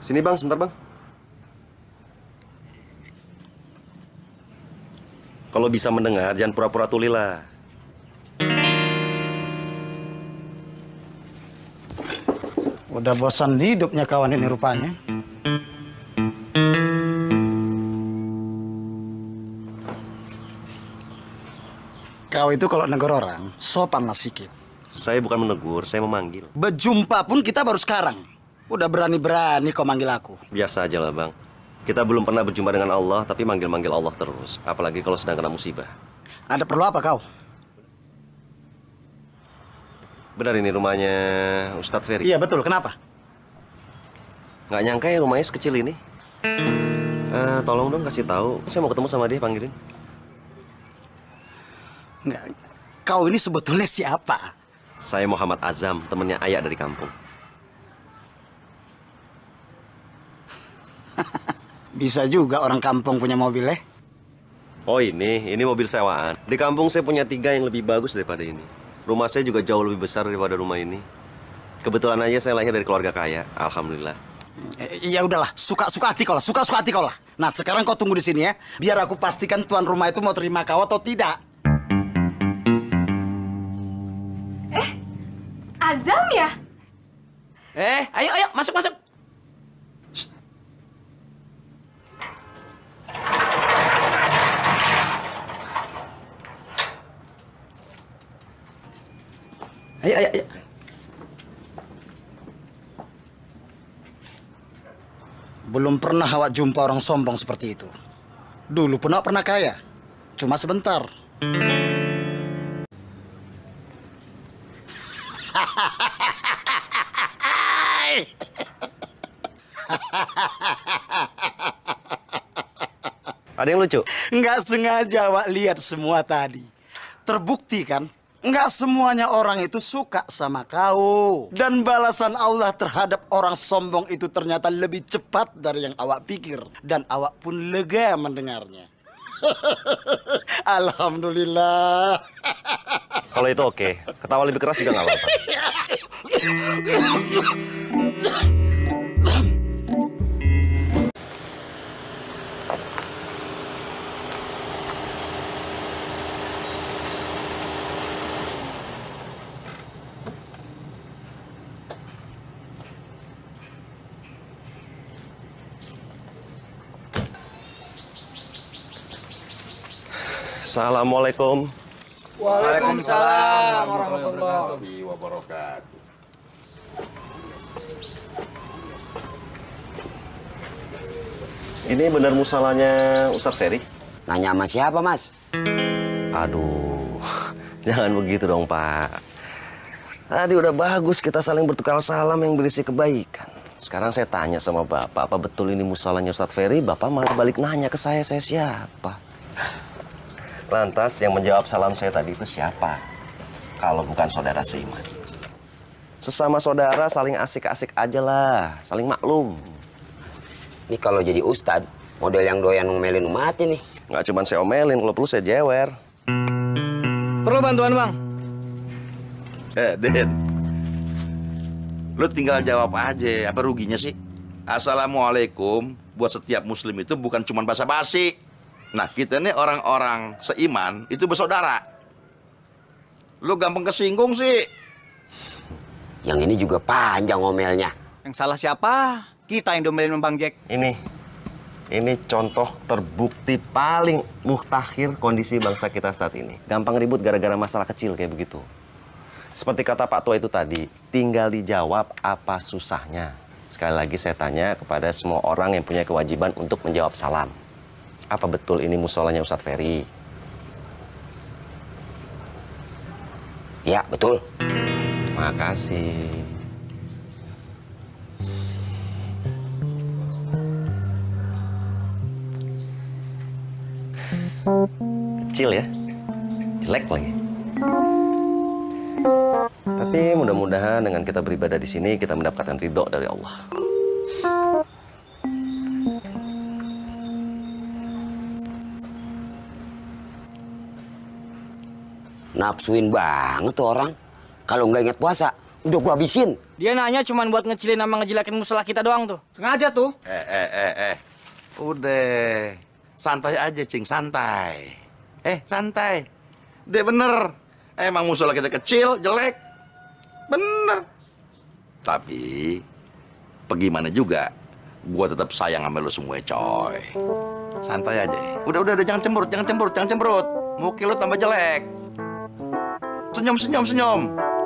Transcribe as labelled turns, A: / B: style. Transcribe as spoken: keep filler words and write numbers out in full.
A: Sini bang, sebentar bang. Kalau bisa mendengar, jangan pura-pura tuli lah.
B: Udah bosan hidupnya kawan ini rupanya. Kau itu kalau negur orang, sopanlah sikit.
A: Saya bukan menegur, saya memanggil.
B: Berjumpa pun kita baru sekarang. Udah berani-berani kau manggil aku.
A: Biasa aja lah bang. Kita belum pernah berjumpa dengan Allah, tapi manggil-manggil Allah terus. Apalagi kalau sedang kena musibah.
B: Ada perlu apa kau?
A: Benar ini rumahnya Ustadz Ferry?
B: Iya betul, kenapa?
A: Nggak nyangka ya rumahnya sekecil ini. Uh, tolong dong kasih tahu. Saya mau ketemu sama dia, panggilin.
B: Nggak, kau ini sebetulnya siapa?
A: Saya Muhammad Azam, temennya Ayah dari kampung.
B: Bisa juga orang kampung punya mobil ya?
A: Oh ini, ini mobil sewaan. Di kampung saya punya tiga yang lebih bagus daripada ini. Rumah saya juga jauh lebih besar daripada rumah ini. Kebetulan aja saya lahir dari keluarga kaya, alhamdulillah.
B: Eh, ya udahlah, suka-suka hati kau lah, suka-suka hati kau lah. Nah sekarang kau tunggu di sini ya, biar aku pastikan tuan rumah itu mau terima kau atau tidak.
C: Eh, Azam ya?
D: Eh, ayo, ayo, masuk, masuk. Shh. Ayo, ayo, ayo.
B: Belum pernah awak jumpa orang sombong seperti itu. Dulu pun awak pernah kaya, cuma sebentar.
A: Ada yang lucu?
B: Nggak sengaja awak lihat semua tadi. Terbukti kan? Nggak semuanya orang itu suka sama kau. Dan balasan Allah terhadap orang sombong itu ternyata lebih cepat dari yang awak pikir. Dan awak pun lega mendengarnya. Alhamdulillah.
A: Kalau itu oke. Ketawa lebih keras juga nggak apa-apa. Assalamualaikum.
D: Waalaikumsalam warahmatullahi
E: wabarakatuh.
A: Ini benar musalahnya Ustadz Ferry?
F: Nanya sama siapa, Mas?
A: Aduh, jangan begitu dong, Pak. Tadi udah bagus kita saling bertukar salam yang berisi kebaikan. Sekarang saya tanya sama Bapak, apa betul ini musalahnya Ustadz Ferry? Bapak malah balik nanya ke saya, saya siapa? Lantas yang menjawab salam saya tadi itu siapa? Kalau bukan saudara seiman. Sesama saudara saling asik-asik aja lah, saling maklum.
F: Ini kalau jadi ustad, model yang doyan ngomelin umat ini.
A: Nggak cuma saya omelin, kalau perlu saya jewer.
D: Perlu bantuan, Bang?
E: Eh, Den. Lu tinggal jawab aja, apa ruginya sih? Assalamualaikum buat setiap muslim itu bukan cuma basa-basi. Nah, kita ini orang-orang seiman, itu bersaudara. Lu gampang kesinggung sih.
F: Yang ini juga panjang ngomelnya.
D: Yang salah siapa? Kita yang domelin Bang Jack.
A: Ini, ini contoh terbukti paling muhtakhir kondisi bangsa kita saat ini. Gampang ribut gara-gara masalah kecil kayak begitu. Seperti kata Pak Tua itu tadi, tinggal dijawab apa susahnya. Sekali lagi saya tanya kepada semua orang yang punya kewajiban untuk menjawab salam. Apa betul ini musolanya Ustadz Ferry?
F: Ya, betul.
A: Makasih. Kecil ya? Jelek lagi. Tapi mudah-mudahan dengan kita beribadah di sini kita mendapatkan ridho dari Allah.
F: Napsuin banget tuh orang. Kalau nggak ingat puasa, udah gua habisin.
D: Dia nanya cuman buat ngecilin sama ngejelekin musola kita doang tuh. Sengaja tuh.
E: Eh, eh, eh, eh. Udah. Santai aja, Cing. Santai. Eh, santai. Dia bener. Emang musola kita kecil, jelek. Bener. Tapi, bagaimana juga, gua tetap sayang sama lu semua, coy. Santai aja. Udah, udah, udah. Jangan cemberut, jangan cemberut, jangan cemberut. Muka lu tambah jelek. Senyum, senyum, senyum.